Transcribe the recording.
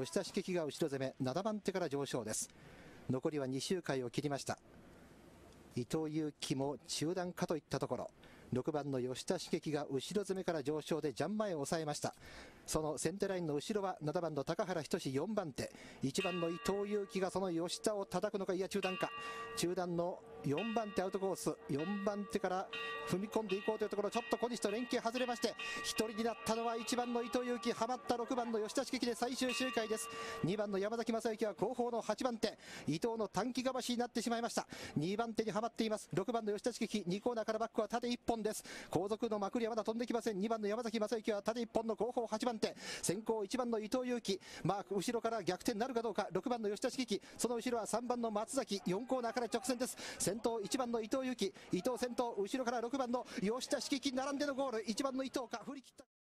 吉田茂樹が後ろ攻め、7番手から上昇です。残りは2周回を切りました。伊藤有希も中段かといったところ、6番の吉田茂樹が後ろ攻めから上昇でジャン前を抑えました。その先手ラインの後ろは7番の高原仁4番手、1番の伊藤有希がその吉田を叩くのか、いや中段か、中段の4番手アウトコース、4番手から踏み込んでいこうというところ、ちょっと小西と連携外れまして、1人になったのは1番の伊藤有希、はまった6番の吉田茂樹で最終周回です。2番の山崎正幸は後方の8番手、伊藤の短期がばしになってしまいました。2番手にはまっています。6番の吉田茂樹、2コーナーからバックは縦1本です。後続のまくりはまだ飛んできません。2番の山崎正幸は縦1本の後方8番手、先行1番の伊藤有希、後ろから逆転なるかどうか。6番の吉田茂樹、その後ろは3番の松崎、4コーナーから直線です。先頭1番の伊藤有希、伊藤先頭、後ろから6番の吉田茂樹並んでのゴール、1番の伊藤か振り切った。